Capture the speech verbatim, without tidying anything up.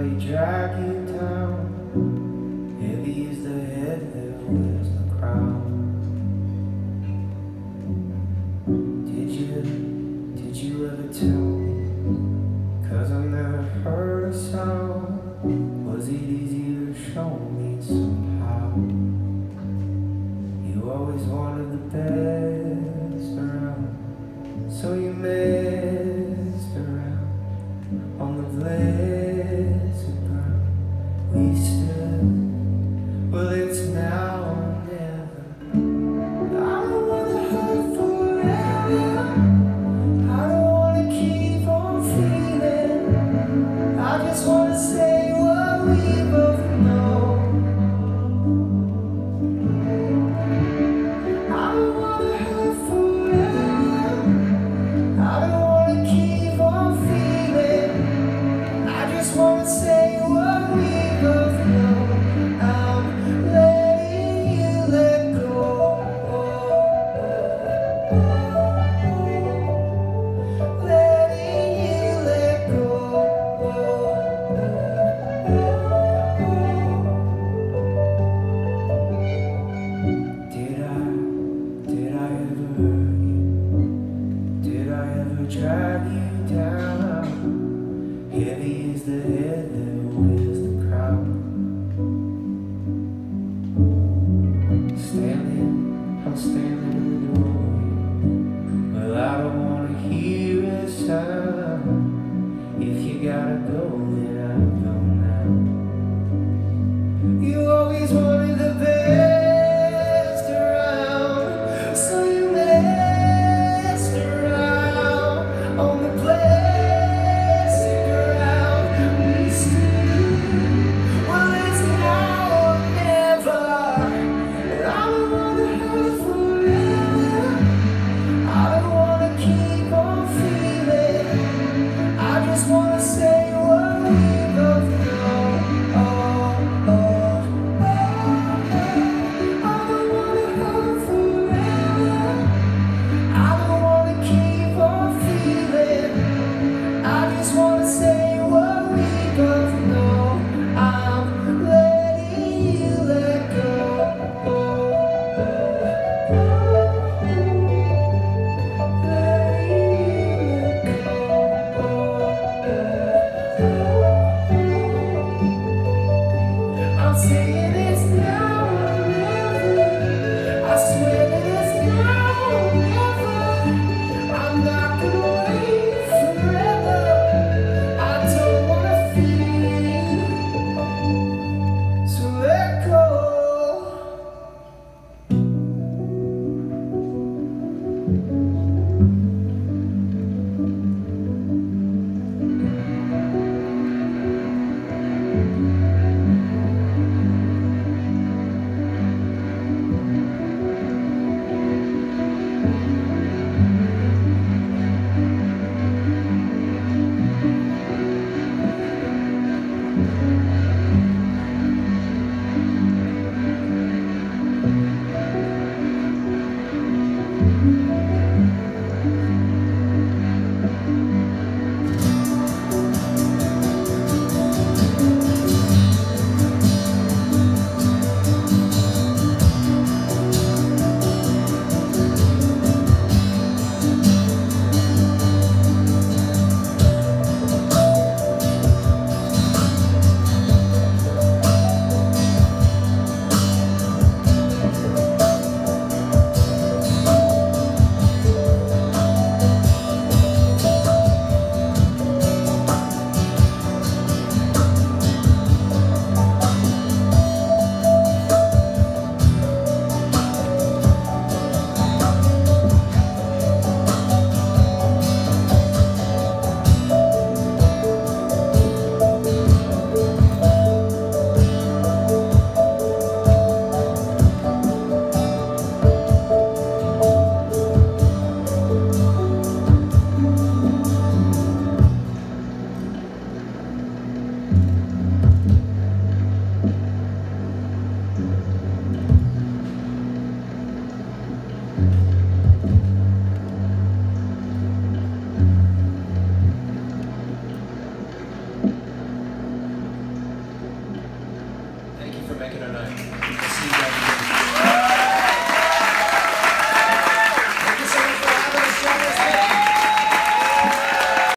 they drag you down. Heavy is the head that wears the crown. Did you, did you ever tell me? 'Cause I've never heard a sound. Was it easy to show me somehow? You always wanted the best around, so you messed around on the blessed ground. We stood, well it's now or never. I don't wanna hurt forever. I don't wanna keep on feeling. I just wanna say what we both know. I don't wanna hurt forever. I don't wanna keep on feeling. I just wanna say what we both know. I'm letting you let go. Letting you let go. Did I, did I ever hurt you? Did I ever drag you down? Heavy is the head that weighs